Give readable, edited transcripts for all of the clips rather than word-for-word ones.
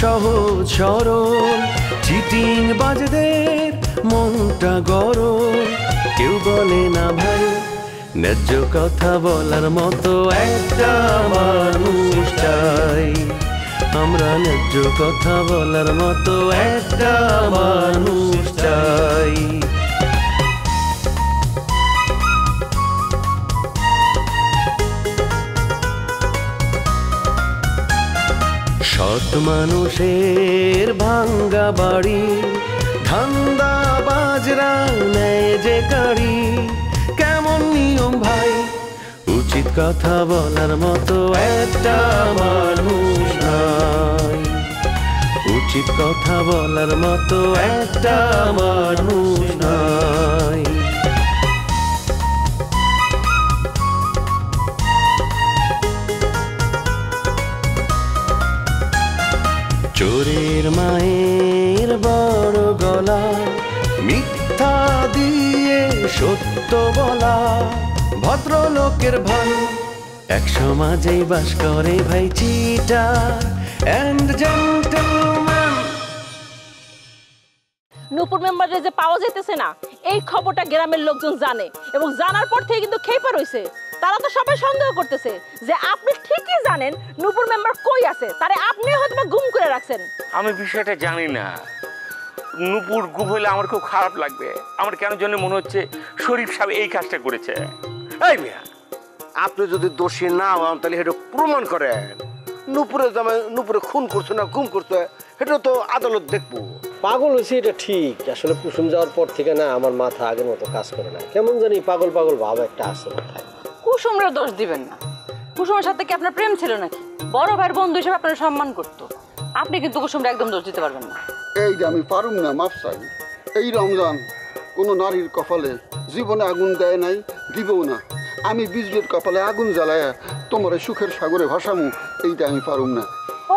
সহজ সরল চিটিং বাজদের মনটা গরম, কেউ বলে না ভাই ন্যায্য কথা বলার মতো একটা মানুষ চাই। আমরা ন্যায্য কথা বলার মতো একটা মানুষ চাই। সৎ মানুষের ভাঙ্গা বাড়ি, ধান্দা বাজরা নেয় যে কাড়ি, কেমন নিয়ম ভাই উচিত কথা বলার মতো একটা মানুষ নাই। উচিত কথা বলার মতো একটা মানুষ নাই। চোরের মায়ের বড় গলা, মিথ্যা দিয়ে সত্য বলা, ভদ্রলোকের ভাই এক সমাজেই বাস করে ভাই চিটার এন্ড জেন্টলম্যান। নূপুর মেম্বারে যে পাওয়া যাইতেছে না, এই খবরটা গ্রামের লোকজন জানে এবং জানার পর থেকে কিন্তু খেপা রইছে। তারা তো সবাই সন্দেহ করতেছে যে আপনি ঠিকই জানেন নূপুর মেম্বার কই আছে, তারে আপনি হয়তো গুম করে রাখছেন। আমি বিষয়টা জানি না। নূপুর গুম হলে আমার খুব খারাপ লাগবে। আমার কেন জন্য মনে হচ্ছে শরীফ সাহেব এই কাজটা করেছে। এই মিয়া, আপনি যদি দোষী না হন তাহলে এটা প্রমাণ করেন। নূপুরে খুন করছে না গুম করছে, এটা তো আদালত দেখবো। পাগল হয়েছে এটা ঠিক, আসলে কুসুম যাওয়ার পর থেকে না আমার মাথা আগের মতো কাজ করে না, কেমন জানি পাগল পাগল ভাব একটা আসছে মাথায়। কুসুমের দোষ দিবেন না। কুসুমের সাথে কি আপনার প্রেম ছিল নাকি? বড় ভাইয়ের বন্ধু হিসেবে আপনার সম্মান করতো। আপনি কিন্তু কুসুমরা একদম দোষ দিতে পারবেন না। এই যে আমি পারুম না, মাফ চাই। এই রমজান কোনো নারীর কপালে জীবনে আগুন দেয় নাই, দিবও না। আমি বিজলির কপালে আগুন জ্বালায় তোমার সুখের সাগরে ভাসামু, এইটা আমি পারুম না। ও,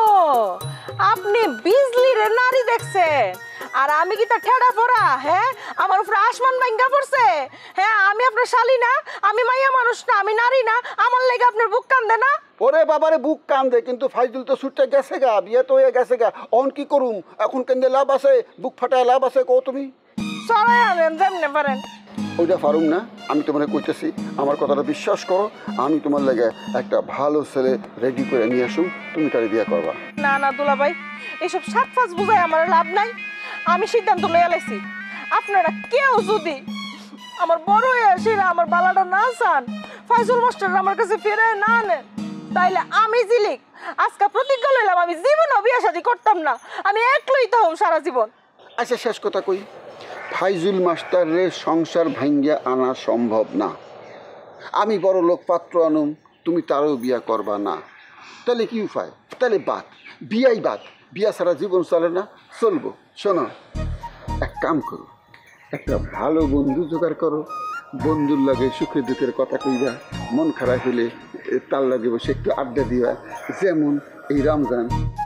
আপনি বিজলির নারী দেখছেন আর আমি কি তার ঠেড়া পড়া? হ্যাঁ, আমার উপরে আসমান ভাঙ্গা পড়ছে। হ্যাঁ, আমি আপনার শালী না, আমি মাইয়া মানুষ না, আমি নারী না, আমার লেগে আপনার বুক কান্দে না? ওরে বাবারে বুক কান্দে, কিন্তু ফাইজুল তো ছুটতে গেছে গা, বিয়ে তো হয়ে গেছে গা। অন কি করুম এখন? কেন্দ্রে লাভ আছে, বুক ফাটায় লাভ আছে কো তুমি? সরাই আনেন যেমনে পারেন। ওইটা পারুম না, আমি তোমার কইতেছি, আমার কথাটা বিশ্বাস করো। আমি তোমার লেগে একটা ভালো ছেলে রেডি করে নিয়ে আসুম, তুমি তারে বিয়ে করবা। না না দুলা ভাই, এইসব সাত ফাঁস বুঝাই আমার লাভ নাই। আমি সিদ্ধান্ত লইয়া লাইছি, আপনারা কেউ যদি আমার বড় হয়ে আসে আমার বালাটা না চান, ফাইজুল মাস্টার আমার কাছে ফিরে না নেন, তাইলে আমি জিলিক আজকে প্রতিজ্ঞা লইলাম আমি জীবনও বিয়ে শাদী করতাম না, আমি একলাই থাকুম সারা জীবন। আচ্ছা, শেষ কথা কই, ফাইজুল মাস্টারের সংসার ভাঙ্গিয়া আনা সম্ভব না। আমি বড় লোক পাত্র আনুম, তুমি তারও বিয়া করবা না। তাহলে কি উপায়? তাহলে বাদ, বিয়াই বাদ। বিয়া ছাড়া জীবন চলে না, চলবো। শোনো, এক কাম করো, একটা ভালো বন্ধু জোগাড় করো, বন্ধুর লাগে সুখে দুঃখের কথা কইবা, মন খারাপ হলে তার লাগে বসে একটু আড্ডা দিবা, যেমন এই রমজান।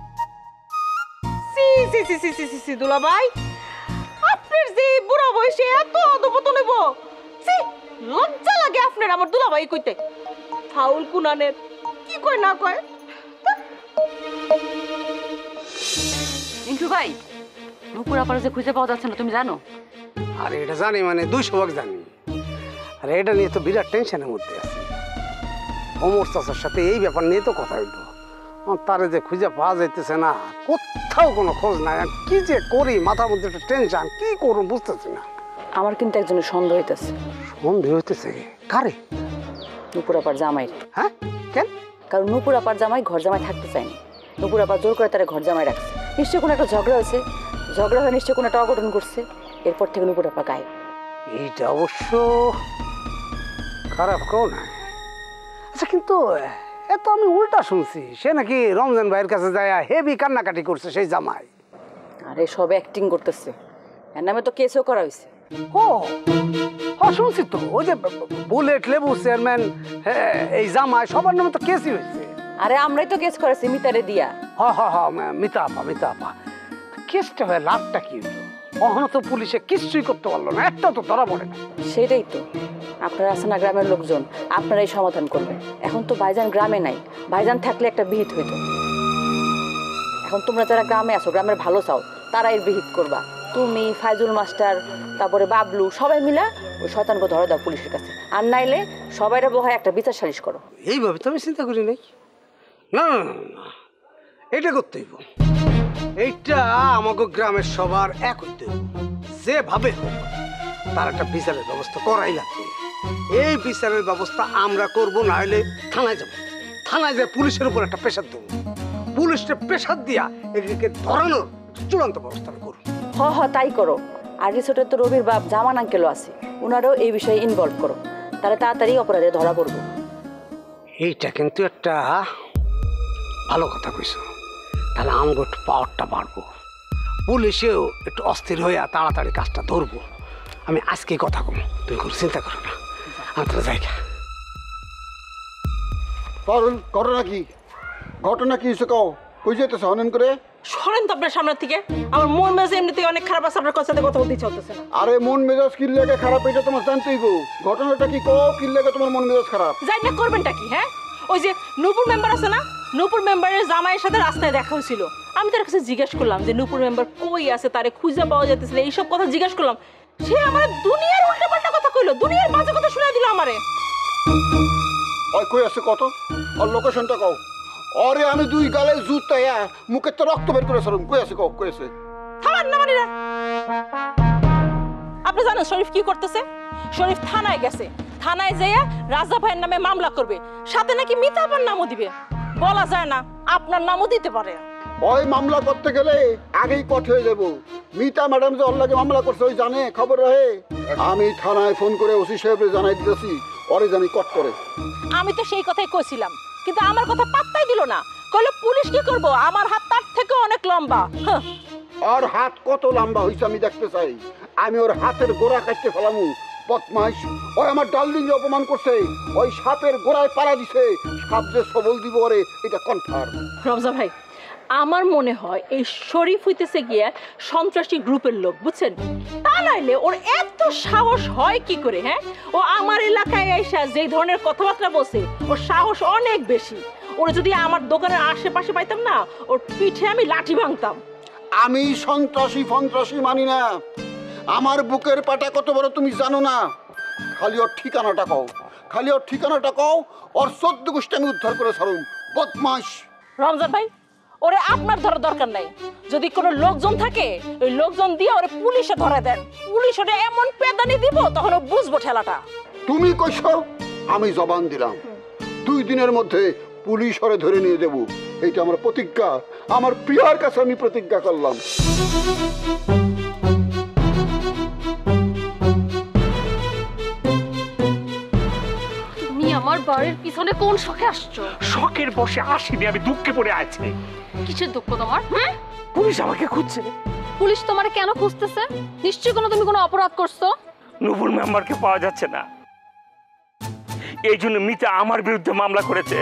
দুলা ভাই, আপনার যে বুড়া বয়সে এত অধপতন হইব, লজ্জা লাগে আপনার আমার দুলা ভাই কইতে। ফাউল কুনানের কি কয় না কয়। ইন্টু ভাই, নূপুর আপার যে খুঁজে পাওয়া যাচ্ছে না তুমি জানো? আর এটা জানি মানে 200 ভাগ জানি। আর এটা নিয়ে তো বিরাট টেনশনের মধ্যে আছি। অমর চাচার সাথে এই ব্যাপার নিয়ে তো কথা হইলো, তারে যে খুঁজে পাওয়া যাইতেছে না, কোথাও কোনো খোঁজ নাই। কি যে করি, মাথার মধ্যে একটা টেনশন, কি করবো বুঝতেছি না। আমার কিন্তু একজনের সন্দেহ হইতেছে। সন্দেহ হইতেছে? কারে? নূপুর আপার জামাই। হ্যাঁ, কেন? কারণ নূপুর আপার জামাই ঘর জামাই থাকতে চায়নি। নূপুর আপা জোর করে তারা ঘর জামাই রাখছে। নিশ্চয়ই কোনো একটা ঝগড়া হয়েছে, ঝগড়া হয়ে নিশ্চয়ই কোনো একটা অঘটন করছে, এরপর থেকে নূপুর আপা গায়েব। এইটা অবশ্য খারাপ কেউ না। আচ্ছা, কিন্তু এত আমি উল্টা শুনছি, সে নাকি রমজান ভাইয়ের কাছে যায় হেভি কান্নাকাটি করছে সেই জামাই। আরে সব অ্যাক্টিং করতেছে, এর নামে তো কেসও করা হয়েছে। ও শুনছি তো, ওই যে বুলেট লেবু চেয়ারম্যান, এই জামাই সবার নামে তো কেসই হয়েছে। আরে আমরাই তো কেস করেছি মিতারে দিয়া। মিতা আপা কেসটা হয়ে লাভটা কি হইলো? কখনো তো পুলিশে কিছুই করতে পারলো না, একটা তো ধরা পড়ে না। সেটাই তো, আপনারা আছেন না গ্রামের লোকজন, আপনারাই সমাধান করবেন। এখন তো ভাইজান গ্রামে নাই, ভাইজান থাকলে একটা বিহিত হইতো। এখন তোমরা যারা গ্রামে আসো, গ্রামের ভালো চাও, তারা এর বিহিত করবা। তুমি, ফাইজুল মাস্টার, তারপরে বাবলু, সবাই মিলা ওই শয়তানকে ধরে দাও পুলিশের কাছে। আর নাইলে সবাইরা বহায় একটা বিচার সালিশ করো। এইভাবে তো আমি চিন্তা করি নাই। না না না না, এটা করতে হইব। এইটা আমাকে গ্রামের সবার এক হইতে হইব। যেভাবে হোক তার একটা বিচারের ব্যবস্থা করাই লাগবে। এই বিচারের ব্যবস্থা আমরা করব, না হলে থানায় যাব। থানায় যে পুলিশের উপর একটা প্রেশার দেবো, পুলিশটা প্রেশার দিয়া এদেরকে ধরানোর চূড়ান্ত ব্যবস্থা করুন। হ তাই করো। আর রিসোর্টের তো রবির বাপ জামান আঙ্কেলও আছে, ওনারাও এই বিষয়ে ইনভলভ করো, তাহলে তাড়াতাড়ি অপরাধে ধরা পড়বো। এইটা কিন্তু একটা ভালো কথা কইছো। তাহলে আমগো একটু পাওয়ারটা বাড়বো, পুলিশেও একটু অস্থির হয়ে তাড়াতাড়ি কাজটা ধরবো। আমি আজকে কথা কম, তুমি কোনো চিন্তা করো না। আমি তো জায়গা পারুল, ঘটনা কি? ঘটনা কি হয়েছে কও? কই যেতেছ হনন করে? সরেন তো আপনার সামনের থেকে। আমার মন মেজাজ এমনিতেই অনেক খারাপ আছে, আপনার সাথে কথা বলতে চলতেছে না। আরে মন মেজাজ কি লেগে খারাপ, এটা তোমার জানতেই গো। ঘটনাটা কি কও, কি লেগে তোমার মন মেজাজ খারাপ? যাই না, করবেনটা কি? হ্যাঁ, ওই যে নূপুর মেম্বার আছে না, নূপুর মেম্বারের জামাইয়ের সাথে রাস্তায় দেখা হয়েছিল। আমি তার কাছে জিজ্ঞেস করলাম যে নূপুর মেম্বার কই আছে, তারে খুঁজে পাওয়া যেতেছিল, এইসব কথা জিজ্ঞেস করলাম। সে আমার দুনিয়ার উল্টাপাল্টা কথা কইলো, দুনিয়ার বাজে কথা শুনাই দিল আমারে। ওই কই আছে কত? আর লোকেশনটা কও। আরে আমি দুই গালে জুতায়া মুখে তো রক্ত বের করে সরম। কই আছে কও, কই আছে? থামান না মানিরা। আপনি জানেন শরীফ কি করতেছে? শরীফ থানায় গেছে, থানায় যেয়ে রাজা ভাইয়ের নামে মামলা করবে, সাথে নাকি মিতা আপার নামও দিবে। বলা যায় না, আপনার নামও দিতে পারে। ওই মামলা করতে গেলে আগেই কট হয়ে যাবো। মিতা ম্যাডাম যে ওর লাগে মামলা করছে ওই জানে, খবর রহে। আমি থানায় ফোন করে ওসি সাহেবরে জানাই দিতেছি, ওরে জানি কট করে। আমি তো সেই কথাই কইছিলাম, কিন্তু আমার কথা পাত্তাই দিল না। কইলো পুলিশ কি করব, আমার হাত তার থেকে অনেক লম্বা। আর হাত কত লম্বা হইছে আমি দেখতে চাই। আমি ওর হাতের গোড়া কাটতে ফেলামু। বদমাইশ, ওই আমার ডার্লিং অপমান করছে, ওই সাপের গোড়ায় পাড়া দিছে। সাপ যে সবল দিব ওরে, এটা কনফার্ম। রমজা ভাই, আমার মনে হয় এই শরীফ হইতেছে গিয়া সন্ত্রাসী গ্রুপের লোক, বুঝছেন? তা নাইলে ওর এত সাহস হয় কি করে? হ্যাঁ, ও আমার এলাকায় এসে যে ধরনের কথাবার্তা বলছে, ওর সাহস অনেক বেশি। ওরা যদি আমার দোকানের আশেপাশে পাইতাম না, ওর পিঠে আমি লাঠি ভাঙতাম। আমি সন্ত্রাসী ফন্ত্রাসী মানি না। আমার বুকের পাটা কত বড় তুমি জানো না। খালি ওর ঠিকানাটা কও, খালি ওর ঠিকানাটা কও, ওর 14 গোষ্ঠী আমি উদ্ধার করে ছাড়ুম। বদমাইশ। রমজান ভাই, ওরে আপনার ধরার দরকার নাই। যদি কোনো লোকজন থাকে, ওই লোকজন দিয়ে ওরে পুলিশে ধরে দেন। পুলিশ ওরে এমন পেদানি দিব, তখন ও বুঝবো ঠেলাটা। তুমি কইছো, আমি জবান দিলাম 2 দিনের মধ্যে পুলিশ ওরে ধরে নিয়ে দেব। এইটা আমার প্রতিজ্ঞা, আমার প্রিয়ার কাছে আমি প্রতিজ্ঞা করলাম। তুমি আমার বাড়ির পিছনে কোন শখে আসছো? শখের বসে আসিনি, আমি দুঃখে পড়ে আছি। কিসের দুঃখ তোমার? পুলিশ আমাকে খুঁজছে। পুলিশ তোমারে কেন খুঁজতেছে? নিশ্চয়ই তুমি কোনো অপরাধ করছো। নূপুর মেম্বারকে পাওয়া যাচ্ছে না, এই জন্য মিতা আমার বিরুদ্ধে মামলা করেছে।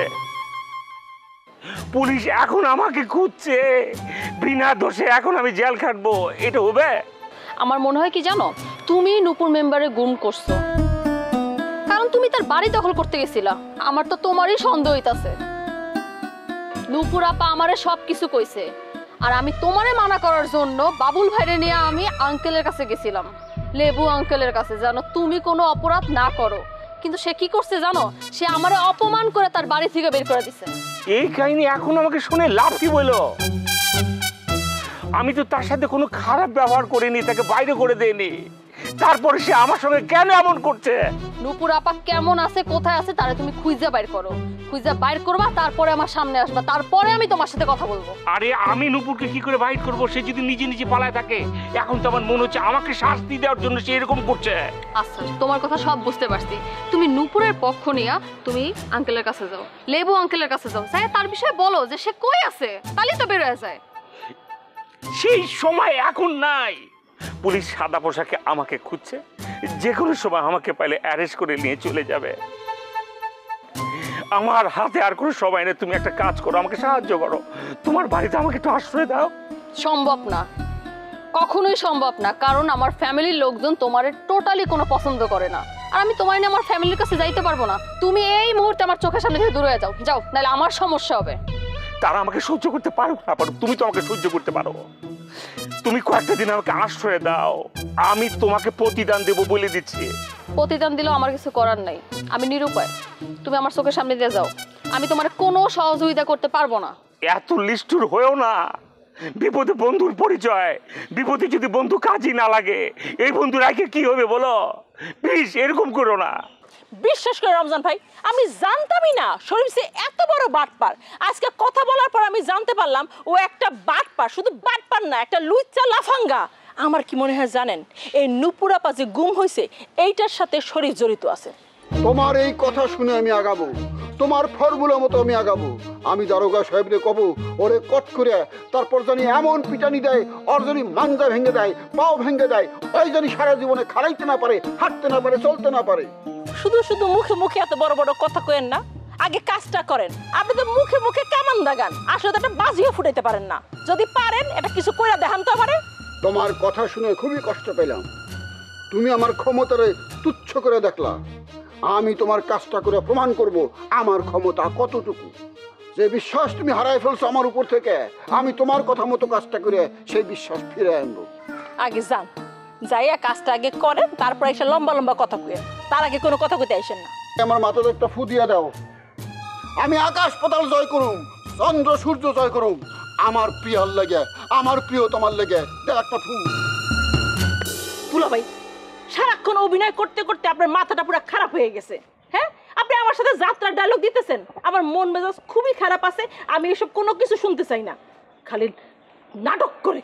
পুলিশ এখন আমাকে খুঁজছে, বিনা দোষে এখন আমি জেল খাটবো। এটা হবে? আমার মনে হয় কি জানো, তুমি নূপুর মেম্বারে গুম করছো, কারণ তুমি তার বাড়ি দখল করতে গেছিলা। আমার তো তোমারই সন্দেহ হইতাছে। নূপুর আপা আমারে সবকিছু কইছে, আর আমি তোমারে মানা করার জন্য বাবুল ভাইরে নিয়ে আমি আঙ্কেলের কাছে গেছিলাম, লেবু আঙ্কেলের কাছে, জানো তুমি কোনো অপরাধ না করো। কিন্তু সে কি করছে জানো, সে আমারে অপমান করে তার বাড়ি থেকে বের করে দিছে। এই কাহিনী এখন আমাকে শুনে লাভ কি বলো? আমি তো তার সাথে কোনো খারাপ ব্যবহার করিনি, তাকে বাইরে করে দেইনি, তারপরে সে আমার সঙ্গে কেন এমন করছে? নূপুর আপা কেমন আছে, কোথায় আছে, তারে তুমি খুঁজে বাইর করো। খুঁজে বাইর করবা, তারপরে আমার সামনে আসবা, তারপরে আমি তোমার সাথে কথা বলবো। আরে আমি নূপুরকে কি করে বাইর করবো? সে যদি নিজে নিজে পালায় থাকে, এখন তো আমার মনে হচ্ছে আমাকে শাস্তি দেওয়ার জন্য সে এরকম করছে। আচ্ছা, তোমার কথা সব বুঝতে পারছি। তুমি নূপুরের পক্ষ নিয়া তুমি আঙ্কেলের কাছে যাও, লেবু আঙ্কেলের কাছে যাও, যাই তার বিষয়ে বলো যে সে কই আছে, তাহলেই তো বের হয়ে যায়। সেই সময় এখন নাই। পুলিশ সাদা পোশাকে আমাকে খুঁজছে, যে কোনো সময় আমাকে পাইলে অ্যারেস্ট করে নিয়ে চলে যাবে। আমার হাতে আর কোনো সময় নেই। তুমি একটা কাজ করো, আমাকে সাহায্য করো, তোমার বাড়িতে আমাকে একটু আশ্রয় দাও। সম্ভব না, কখনোই সম্ভব না, কারণ আমার ফ্যামিলির লোকজন তোমারে টোটালি কোনো পছন্দ করে না, আর আমি তোমার নিয়ে আমার ফ্যামিলির কাছে যাইতে পারবো না। তুমি এই মুহূর্তে আমার চোখের সামনে থেকে দূরে যাও, যাও, নাহলে আমার সমস্যা হবে। তারা আমাকে সহ্য করতে পারো না পারো, তুমি তো আমাকে সহ্য করতে পারো। তুমি কয়েকটা দিন আমাকে আশ্রয় দাও, আমি তোমাকে প্রতিদান দেবো বলে দিচ্ছি। প্রতিদান দিলেও আমার কিছু করার নাই, আমি নিরুপায়। তুমি আমার চোখের সামনে দিয়ে যাও, আমি তোমার কোনো সহযোগিতা করতে পারবো না। এত লিস্টুর হয়েও না, বিপদে বন্ধুর পরিচয়, বিপদে যদি বন্ধু কাজই না লাগে, এই বন্ধু রাখে কি হবে বলো? প্লিজ এরকম করো না। বিশ্বাস করে রমজান ভাই, আমি জানতামই না শরীফ সে এত বড় বাটপার। আজকে কথা বলার পর আমি জানতে পারলাম ও একটা বাটপার, শুধু বাটপার না, একটা লুচ্চা লাফাঙ্গা। আমার কি মনে হয় জানেন, এই নুপুর আপা যে গুম হয়েছে এইটার সাথে শরীফ জড়িত আছে। তোমার এই কথা শুনে আমি আগাবো, তোমার ফর্মুলা মতো আমি আগাবো। আমি দারোগা সাহেবরে কব ওরে কট করে, তারপর জানি এমন পিটানি দেয়, ওর জানি মাঞ্জা ভেঙে দেয়, পাও ভেঙে দেয়, ওই জানি সারা জীবনে খাড়াইতে না পারে, হাঁটতে না পারে, চলতে না পারে। শুধু শুধু মুখে মুখে এত বড় বড় কথা কয়েন না, আগে কাজটা করেন। আপনি তো মুখে মুখে কামান দাগান, আসলে তো একটা বাজিও ফুটাইতে পারেন না। যদি পারেন এটা কিছু কইরা দেখান তো আমারে। তোমার কথা শুনে খুবই কষ্ট পেলাম। তুমি আমার ক্ষমতারে তুচ্ছ করে দেখলা। আমি তোমার কাজটা করে প্রমাণ করব আমার ক্ষমতা কতটুকু। যে বিশ্বাস তুমি হারাই ফেলছো আমার উপর থেকে, আমি তোমার কথা মতো কাজটা করে সেই বিশ্বাস ফিরে আনবো। আগে যান, যাইয়া কাজটা আগে করেন, তারপর এসে লম্বা লম্বা কথা কইেন। তার আগে কোনো কথা কইতে আইসেন না। আমার মাথাতে একটা ফু দিয়ে দাও। আমি আকাশ পাতাল জয় করুম, চন্দ্র সূর্য জয় করুম, আমার প্রিয়ার লেগে, আমার প্রিয় তোমার লেগে দাও একটা ফু। দুলা ভাই, সারাক্ষণ অভিনয় করতে করতে আপনার মাথাটা পুরো খারাপ হয়ে গেছে। হ্যাঁ, আপনি আমার সাথে যাত্রার ডায়লগ দিতেছেন, আমার মন মেজাজ খুবই খারাপ আছে। আমি এসব কোনো কিছু শুনতে চাই না, খালি নাটক করে।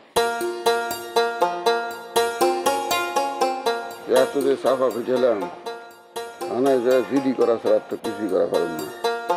এত যে সাফা খুঁজলাম, আনায় যে জিডি করা ছাড়া তো কিছুই করা পারব না।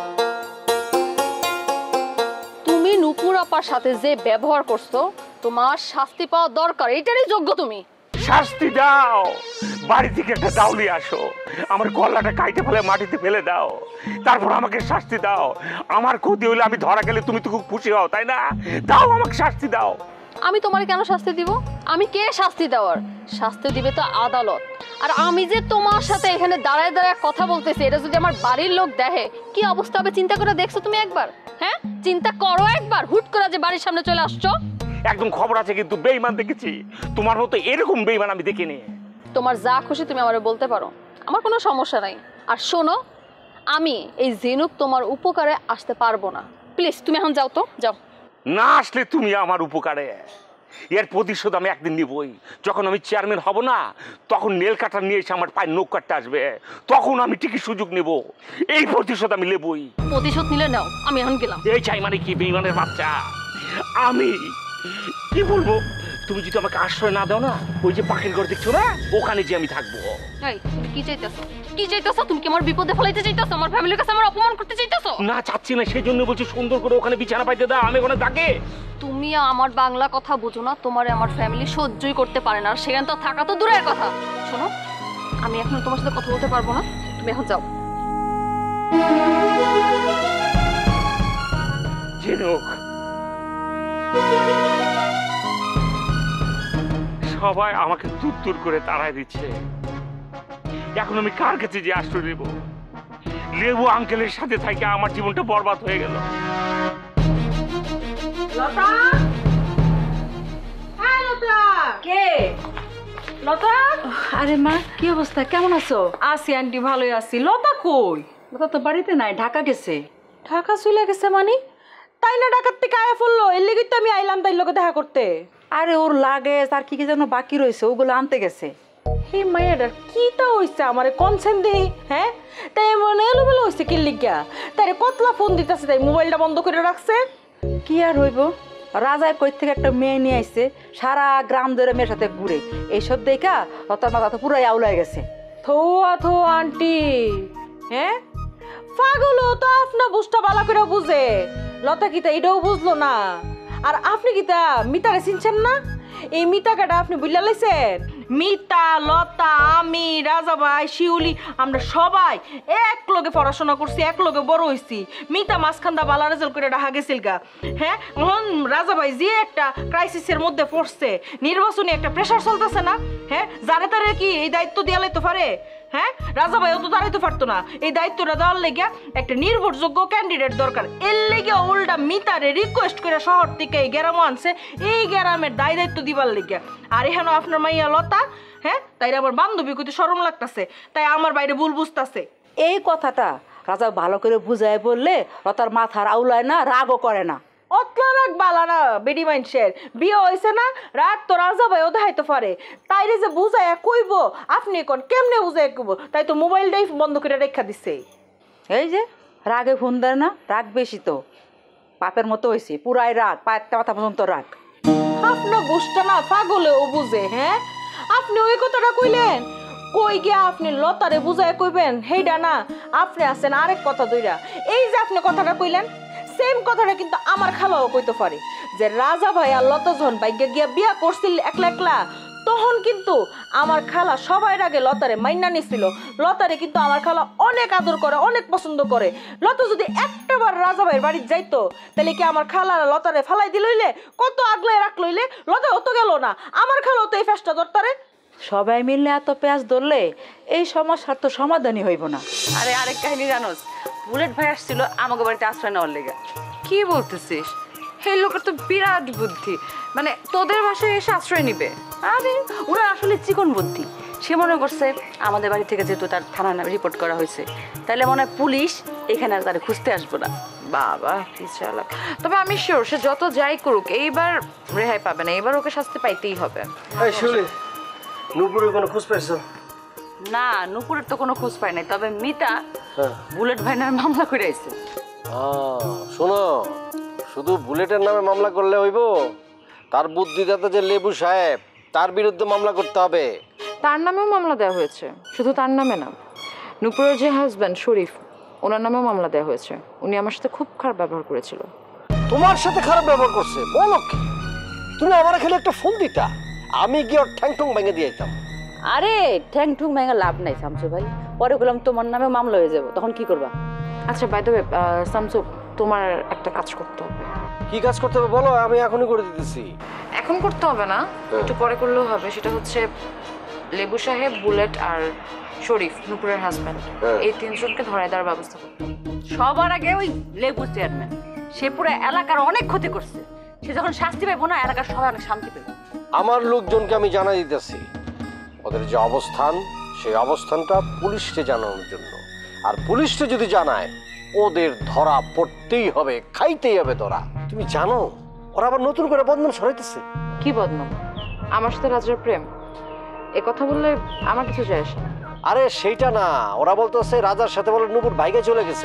তুমি নুপুর আপার সাথে যে ব্যবহার করছো, তোমার শাস্তি পাওয়া দরকার, এটারই যোগ্য তুমি। শাস্তি দাও, বাড়ি থেকে একটা দাউলি আসো, আমার গলাটা কাইটে ফেলে মাটিতে ফেলে দাও, তারপর আমাকে শাস্তি দাও। আমার ক্ষতি হলে আমি ধরা গেলে তুমি তো খুব খুশি হও, তাই না? দাও আমাকে শাস্তি দাও। আমি তোমার কেন শাস্তি দিব? আমি কে শাস্তি দেওয়ার? শাস্তি দিবে তো আদালত। আর আমি যে তোমার সাথে এখানে দাঁড়ায় দাঁড়ায় কথা বলতেছি, এটা যদি আমার বাড়ির লোক দেখে কি অবস্থা হবে চিন্তা করে দেখছো তুমি একবার? হ্যাঁ, চিন্তা করো একবার। হুট করে যে বাড়ির সামনে চলে আসছো। একদম খবর আছে, কিন্তু বেঈমান দেখেছি, তোমার মতো এরকম বেঈমান আমি দেখিনি। তোমার যা খুশি তুমি আমারে বলতে পারো, আমার কোনো সমস্যা নাই। আর শোনো, আমি এই জিনুক তোমার উপকারে আসতে পারবো না। প্লিজ তুমি এখন যাও তো, যাও। না আসলে তুমি আমার উপকারে, এর প্রতিশোধ আমি একদিন নিবই। যখন আমি চেয়ারম্যান হব না, তখন নেল কাটার নিয়ে এসে আমার পায়ে নখ কাটতে আসবে, তখন আমি ঠিকই সুযোগ নেব। এই প্রতিশোধ আমি নেবই। প্রতিশোধ নিলে নাও, আমি এখন গেলাম। এই চাই মানে কি বেঈমানের বাচ্চা? আমি কি বলবো, তুমি যদি আমাকে আশ্রয় না দাও না, ওই যে পাখির ঘর দেখছো না, ওখানে যে আমি থাকবো। এই তুমি কি চাইতেছো? কি চাইতেছো? তুমি কি আমার বিপদে ফেলাইতে চাইতেছো? আমার ফ্যামিলির কাছে আমার অপমান করতে চাইতেছো? না, চাচ্ছি না, সেই জন্য বলছি সুন্দর করে ওখানে বিছানা পাইতে দাও, আমি ওখানে থাকি। তুমি আমার বাংলা কথা বুঝো না, তোমারে আমার ফ্যামিলি সহ্যই করতে পারে না, আর সেখানে তো থাকা তো দূরের কথা। শোনো, আমি এখন তোমার সাথে কথা বলতে পারবো না, তুমি এখন যাও। ঝিনুক, সবাই আমাকে দূর দূর করে তাড়ায় দিচ্ছে, এখন আমি কার কাছে যে আশ্রয় নেব? লেবু আঙ্কেলের সাথে থেকে আমার জীবনটা বরবাদ হয়ে গেল। লতা, হ্যাঁ লতা। কে? লতা। আরে মা, কি অবস্থা? কেমন আছো? আছি আন্টি, ভালোই আছি। লতা কই? লতা তো বাড়িতে নাই, ঢাকা গেছে। ঢাকা চলে গেছে মানে? তাইলে ঢাকার থেকে আয়া পড়লো, এর লেগে তো আমি আইলাম তাই লোকে দেখা করতে। আরে ওর লাগেজ আর কি কি যেন বাকি রয়েছে, ওগুলো আনতে গেছে। হে মাইয়াডার কি তা হইছে আমারে কনসেন্ট দেই? হ্যাঁ, তাই মনে এলোমেলো হইছে কি লিগা? তাইরে কতলা ফোন দিতেছে, তাই মোবাইলটা বন্ধ করে রাখছে। কি আর হইব, রাজায় কই থেকে একটা মেয়ে নিয়ে আইছে, সারা গ্রাম ধরে মেয়ের সাথে ঘুরে। এইসব দেখা লতার মাথা তো পুরাই আউলায় গেছে। থোয়া থো আন্টি, হ্যাঁ পাগলও তো আপনা বুঝটা বালা করে বুঝে। লতা কিতা এটাও বুঝলো না। আর আপনি কিতা মিতারে চিনছেন না? এই মিতা কাটা আপনি বুঝলা লাইছেন? মিতা, লতা, আমি, রাজা ভাই, শিউলি, আমরা সবাই এক লগে পড়াশোনা করছি, এক লগে বড় হইছি। মিতা মাঝখান্দা বালা রেজাল্ট করে ঢাকা গেছিল গা। হ্যাঁ, এখন রাজা ভাই যে একটা ক্রাইসিসের মধ্যে পড়ছে, নির্বাচনী একটা প্রেশার চলতেছে না? হ্যাঁ, যারে তারে কি এই দায়িত্ব দিয়ে লাইতে পারে? হ্যাঁ রাজা ভাইও তো দাঁড়াইতে পারতো না, এই দায়িত্বটা দেওয়ার লেগে একটা নির্ভরযোগ্য ক্যান্ডিডেট দরকার। এর লেগে উল্টা মিতারে রিকোয়েস্ট করে শহর থেকে এই গ্রামে আনছে, এই গ্রামের দায়িত্ব দিবার লেগে। আর এখানে আপনার মাইয়া লতা, হ্যাঁ তাই আমার বান্ধবী কইতে শরম লাগতাছে, তাই আমার বাইরে ভুল বুঝতাছে। এই কথাটা রাজা ভালো করে বুঝায় বললে লতার মাথার আউলায় না, রাগও করে না। অতলা রাগ বালা না বেডি মাইনসের, বিয়ে হয়েছে না, রাগ তো রাজা ভাইও দেখাইতে পারে। তাইরে যে বুঝাইয়া কইব, আপনি কোন কেমনে বুঝাইয়া কইব, তাই তো মোবাইলটাই বন্ধ করে রেখা দিছে। এই যে রাগে ফোন দেয় না, রাগ বেশি তো, বাপের মতো হয়েছে, পুরাই রাগ, পায়ের মাথা পর্যন্ত রাগ। আপনার গোষ্ঠটা না পাগলেও বুঝে। হ্যাঁ আপনি ওই কথাটা কইলেন, কই গিয়া আপনি লতারে বুঝায় কইবেন হেইডা না, আপনি আছেন আরেক কথা দইরা। এই যে আপনি কথাটা কইলেন, সেম কথাটা কিন্তু আমার খালাও কইতে পারে যে রাজা ভাই আর লতা যখন বাইকে গিয়া বিয়া করছিল একলা একলা, তখন কিন্তু আমার খালা সবার আগে লতারে মাইনা নিছিল। লতারে কিন্তু আমার খালা অনেক আদর করে, অনেক পছন্দ করে। লতা যদি একটাবার রাজা ভাইয়ের বাড়ি যাইতো, তাহলে কি আমার খালারা লতারে ফালাই দিলইলে, কত আগলে রাখলইলে, লতা হতো গেল না, আমার খালাও তো এই ফেসটা ধরতারে। সবাই মিললে এত পেঁয়াজ ধরলে এই সমস্যার তো সমাধানই হইব না। আরে আরেক কাহিনী জানোস, বুলেট ভাই আসছিল আমাকে বাড়িতে আশ্রয় নেওয়ার লেগে। কি বলতেছিস? এই লোকের তো বিরাট বুদ্ধি, মানে তোদের বাসায় এসে আশ্রয় নিবে। আরে ওরা আসলে চিকন বুদ্ধি। সে মনে করছে আমাদের বাড়ি থেকে যেহেতু তার থানা রিপোর্ট করা হয়েছে, তাহলে মনে হয় পুলিশ এখানে আর তারা খুঁজতে আসবো না। বাবা কি চালাক। তবে আমি শিওর সে যত যাই করুক এইবার রেহাই পাবে না, এবার ওকে শাস্তি পাইতেই হবে। এই শুলি, নূপুরের কোনো খোঁজ পাইছো? না, নূপুরের তো কোনো খোঁজ পাই নাই, তবে মিতা বুলেট ভাই নামে মামলা করে আইছে। শোনো, শুধু বুলেটের নামে মামলা করলে হইব? তার বুদ্ধিদাতা যে লেবু সাহেব, তার বিরুদ্ধে মামলা করতে হবে। তার নামেও মামলা দেওয়া হয়েছে, শুধু তার নামে না, নূপুরের যে হাজব্যান্ড শরীফ, ওনার নামেও মামলা দেওয়া হয়েছে। উনি আমার সাথে খুব খারাপ ব্যবহার করেছিল। তোমার সাথে খারাপ ব্যবহার করছে? বলো কি? তুমি আমার খালি একটা ফোন দিতা, আমি গিয়ে ওর ঠ্যাং ঠুং ভেঙে দিয়ে যেতাম। আরে ঠ্যাং ঠুং ভেঙে লাভ নাই শামসু ভাই, পরে বললাম তোমার নামে মামলা হয়ে যাবো, তখন কি করবা? আচ্ছা বাই দ্য ওয়ে শামসু, তোমার একটা কাজ করতে হবে। কি কাজ করতে হবে বলো, আমি এখনই করে দিতেছি। এখন করতে হবে না, একটু পরে করলেও হবে। সেটা হচ্ছে লেবু সাহেব, বুলেট আর শরীফ, নূপুরের হাজব্যান্ড, এই তিনজনকে ধরায় দেওয়ার ব্যবস্থা করতে হবে। সবার আগে ওই লেবু চেয়ারম্যান, সে পুরো এলাকার অনেক ক্ষতি করছে। সে যখন শাস্তি পাইবো না, এলাকার সবাই অনেক শান্তি পাইবে। আমার লোকজনকে আমি জানাই দিতেছি ওদের যে অবস্থান, সেই অবস্থানটা পুলিশকে জানানোর জন্য। আর পুলিশকে যদি জানায়, ওদের ধরা পড়তেই হবে, খাইতেই হবে ধরা। তুমি জানো ওরা আবার নতুন করে বদনাম ছড়াইতেছে। কি বদনাম? আমার সাথে রাজার প্রেম, এ কথা বললে আমার কিছু যায় আসে না। আরে সেইটা না, ওরা বলতেছে রাজার সাথে বলে নূপুর ভাইকে চলে গেছে,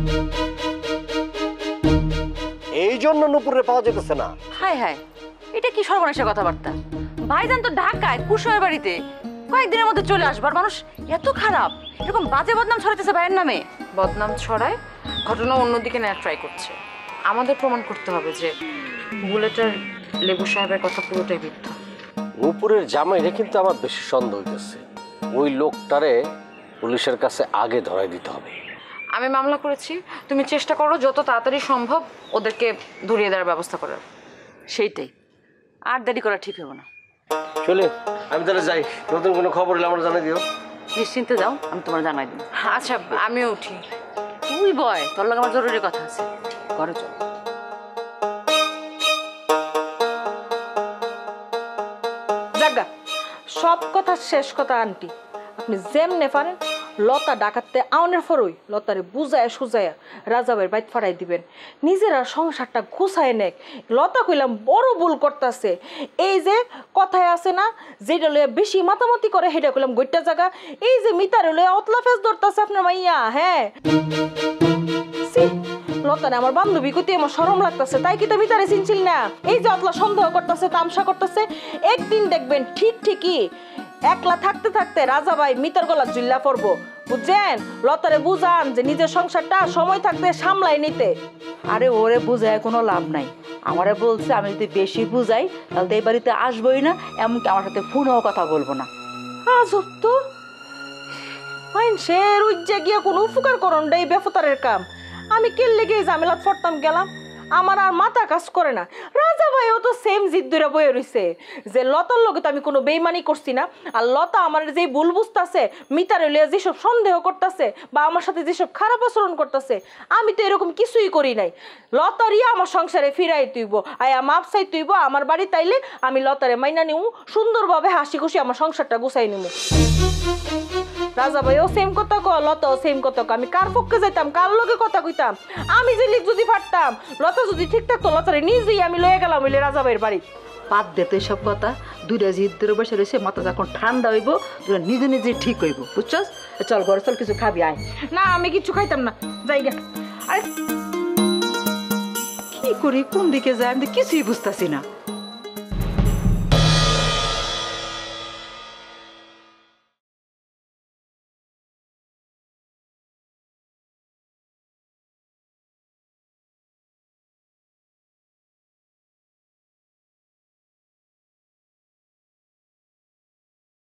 এই জন্য নূপুরে পাওয়া যেতেছে না। হায় হায়, এটা কি সর্বনাশের কথাবার্তা! ভাইজান তো ঢাকায় কুশমের বাড়িতে, কয়েকদিনের মধ্যে চলে আসবার। মানুষ এত খারাপ, এরকম বাজে বদনাম ছড়াইতেছে ভাইয়ের নামে। বদনাম ছড়ায়, ঘটনা অন্যদিকে নেওয়ার ট্রাই করছে। আমাদের প্রমাণ করতে হবে যে বুলেটের লেবু সাহেবের কথা পুরোটাই মিথ্যা। নূপুরের জামাইরে কিন্তু আমার বেশি সন্দেহ হইতেছে। ওই লোকটারে পুলিশের কাছে আগে ধরাই দিতে হবে। আমি মামলা করেছি, তুমি চেষ্টা করো যত তাড়াতাড়ি সম্ভব ওদেরকে ধরিয়ে দেওয়ার ব্যবস্থা করার। সেইটাই, আর দেরি করা ঠিক হবে না। চলে আমি তাহলে যাই, নতুন কোনো খবর হলে আমার জানাই দিও। নিশ্চিন্তে যাও, আমি তোমার জানাই দিই। আচ্ছা আমিও উঠি। তুই বয়, তোর লাগে আমার জরুরি কথা আছে, ঘরে চল। জাগা, সব কথা শেষ কথা আন্টি, আপনি যেমনে পারেন লতা ডাকাতে আউনের ফরই লতারে বুঝায় সুজায়া রাজাবের বাইত ফাড়াই দিবেন। নিজেরা সংসারটা গুছায় নেক। লতা কইলাম বড় ভুল করতেছে। এই যে কথায় আছে না, যেটা লইয়া বেশি মাতামাতি করে সেটা কইলাম গইটা জায়গা। এই যে মিতারে লইয়া অতলা ফেস ধরতেছে আপনার মাইয়া। হ্যাঁ লতারে আমার বান্ধবী কইতে আমার শরম লাগতেছে, তাই কি তো মিতারে চিনছিল না? এই যে অতলা সন্দেহ করতেছে, তামসা করতেছে, একদিন দেখবেন ঠিক ঠিকই একলা থাকতে থাকতে রাজা ভাই মিতার গলা জুল্লা পড়বো। বুঝছেন? লতারে বুঝান যে নিজের সংসারটা সময় থাকতে সামলাই নিতে। আরে ওরে বুঝায় কোনো লাভ নাই। আমারে বলছে আমি যদি বেশি বুঝাই তাহলে এই বাড়িতে আসবোই না, এমনকি আমার সাথে ফোনেও কথা বলবো না। আজব তো, সে রুজ্জা গিয়া কোনো উপকার করন এই বেফতারের কাম। আমি কেল লেগে ঝামেলাত ফরতাম গেলাম। আমার আর মাথা কাজ করে না। রাজা ভাইও তো সেম জিদ ধরে বয়ে রইছে যে লতার লগে তো আমি কোনো বেইমানি করছি না, আর লতা আমার যে ভুল বুঝতাছে, মিতার লিয়া যেসব সন্দেহ করতেছে বা আমার সাথে যেসব খারাপ আচরণ করতেছে, আমি তো এরকম কিছুই করি নাই। লতারই আমার সংসারে ফিরাই তুইব, আয়া মাপ চাই তুইব আমার বাড়ি, তাইলে আমি লতারে মাইনা নিব, সুন্দরভাবে হাসি খুশি আমার সংসারটা গুছাই নিব। রাজা ভাইও সেম কথা কো, লতাও সেম কথা কো। আমি কার পক্ষে যাইতাম, কার লগে কথা কইতাম? আমি যে লিখ যদি পারতাম, লতা যদি ঠিক থাকতো, লতারে নিজেই আমি লয়ে গেলাম হইলে রাজা ভাইয়ের বাড়ি। বাদ দে তো এসব কথা, দুইটা জিদ ধরে বসে রয়েছে, মাথা যখন ঠান্ডা হইব দুটা নিজে নিজে ঠিক হইব, বুঝছস? চল ঘরে চল, কিছু খাবি আয়। না আমি কিছু খাইতাম না, যাই গে। আরে কি করি, কোন দিকে যাই আমি তো কিছুই বুঝতেছি না।